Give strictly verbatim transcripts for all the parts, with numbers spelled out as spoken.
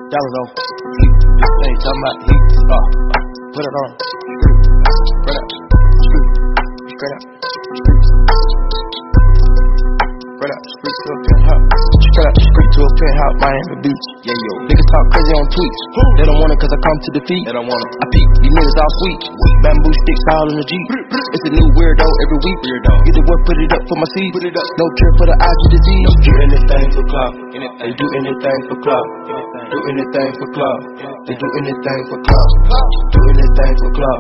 Dollars on heat. This thing talking about heat. Uh, uh, put it on. Straight up. Straight up. Straight up. Street to a penthouse. Straight up. Street to a penthouse. Miami Beach. Yeah, yo. Niggas talk crazy on tweets. They don't want it cause I come to defeat. They don't want it. I peep. These niggas all sweet. Bamboo sticks all in the Jeep. It's a new weirdo every week. Weirdo. Get the work, put it up for my seed. Put it up. No cure for the I G disease. Do anything for clout. They do anything for clout. Do anything for clout. They do anything for clout. Do anything for clout.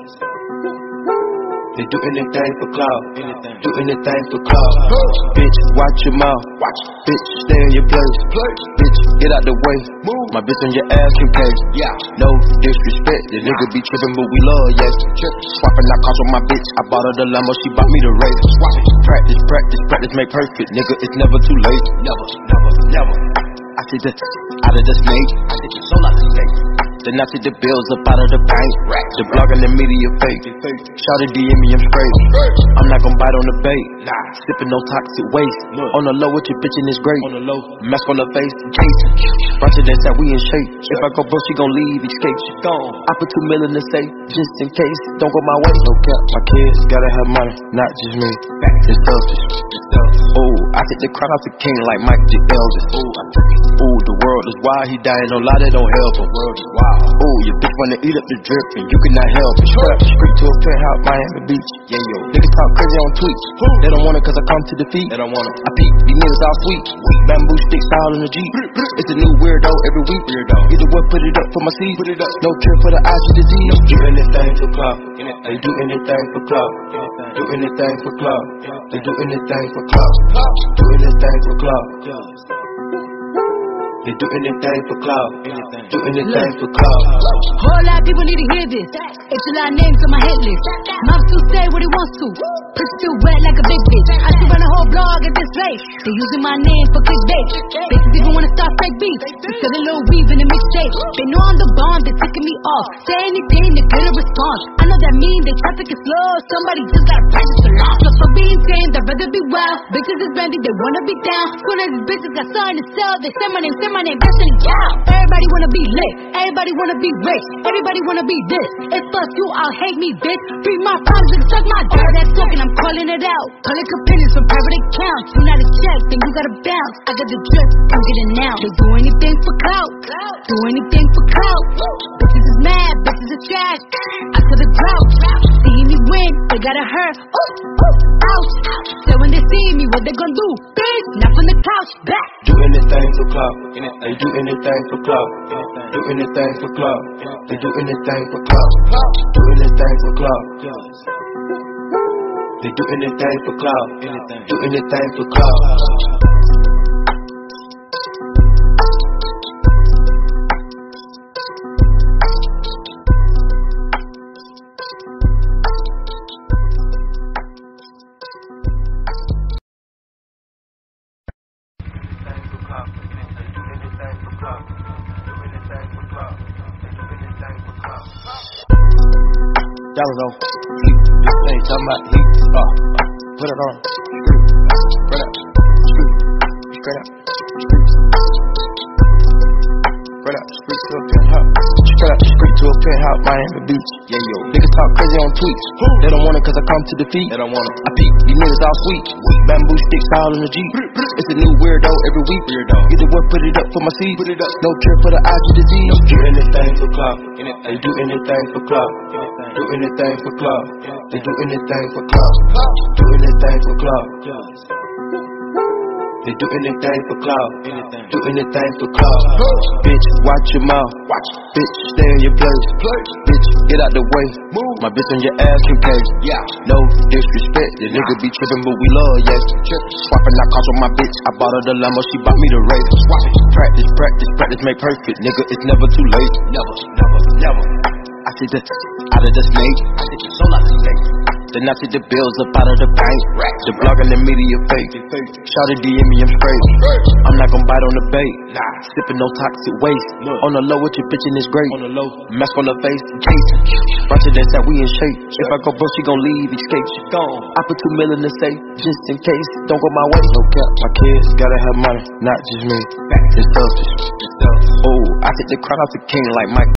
They do anything for clout. Do anything for clout. Bitch, watch your mouth. Bitch, stay in your place. Bitch, get out the way. My bitch on your ass can case. No disrespect. The nigga be trippin', but we love, yes. Swapping out cars with my bitch. I bought her the Lambo, she bought me the race. Practice, practice, practice make perfect. Nigga, it's never too late. Never, never, never. I see the out of the snake. I think it's so like a snake. Then I see the bills up out of the bank. The blog and the media fake. Shout to D M me, I'm straight. I'm not gon' bite on the bait. Sippin' no toxic waste. On the low with your bitch and it's great. Mask on the face, case. Ratchet that's how we in shape. If I go broke, she gon' leave, escape. She gone. I put two mil in the safe, just in case. Don't go my way. No cap, my kids gotta have money, not just me. It's selfish. Ooh, I take the crown off the king like Mike J. Elvis. Ooh, the world is wild, he dying, no lie, that don't help him. Ooh, your bitch wanna eat up the drip and you cannot help it. Straight up the street to a penthouse, Miami Beach. Yeah, yo. Niggas talk crazy on tweets. They don't want it cause I come to defeat. They don't want it. I peep, these niggas all sweet. Bamboo sticks all in the Jeep. It's a new weirdo every week. Weirdo. Get the work, put it up for my seed. Put it up. No cure for the I G disease. Do anything for clout. They do anything for clout. Do anything for clout. They do anything for clout. Do anything for clout. They do anything for clout. Do anything for clout. Whole lot of people need to hear this. It's a lot of names on my hit list. Mom still say what he wants to. Pussy still wet like a big bitch. I still run a whole blog at this place. They using my name for clickbait. Bitches even wanna start fake beef. Instead of little weave in a mixtape. They know I'm the bomb, they ticking me off. Say anything to get a response. I know that mean they traffic is slow. Somebody just gotta practice a lot. So for being tame, they'd rather be wild. Bitches is brandy, they wanna be down. Soon as these bitches got something to sell, they say my name, say my name, that's in the cow. Everybody wanna be lit, everybody wanna be rich, everybody wanna be this. If fuck you, I'll hate me, bitch. Free my problems and suck my dirt. That's talking, I'm calling it out. Public opinions from private accounts. You not a check, then you gotta bounce. I got the drip, I'm getting now. They do anything for clout, do anything for clout. Bitches is mad, bitches is trash. I could have drought. See me win, they gotta hurt. Ooh, ooh, ouch. So when they see me, what they gonna do? Bitch, not from the couch, back. Do anything for clout. They do anything for clout. Do anything for clout. They do anything for clout. Do anything for clout. They do anything for clout. Do anything for clout. Dollars on heat. This thing talking about heat. Uh, uh, put it on. Straight up. Straight up. Straight up. Street to a penthouse. Straight up. Street to a penthouse. Miami Beach. Yeah, yo. Niggas talk crazy on tweets. They don't want it cause I come to defeat. They don't want it. I peep. These niggas all sweet. Bamboo sticks all in the Jeep. It's a new weirdo every week. Weirdo. Get the work, put it up for my seed. Put it up. No cure for the I G disease. Do anything for clout. They do anything for clout. Do anything for clout. They do anything for clout. Do anything for clout. They do anything for clout. Do anything for clout. Bitch, watch your mouth. Bitch, stay in your place. Bitch, get out the way. My bitch on your ass can case. No disrespect. The nigga be trippin', but we love, yes. Swapping out cars with my bitch. I bought her the Lambo, she bought me the race. Practice, practice, practice make perfect. Nigga, it's never too late. Never, never, never. I see the out of the snake. I think it's so like a snake. Then I take the bills up out of the bank. The blog and the media fake. Shout D M me, I'm straight. I'm not gon' bite on the bait. Sipping no toxic waste. On the low with your bitch and it's great. Mask on the face, case. Bunch of that that we in shape. If I go broke, she gon' leave, escape. She gone. I put two mil in the safe, just in case. Don't go my way. No cap, my kids gotta have money, not just me. It's selfish. Oh, I take the crown off the king like Mike.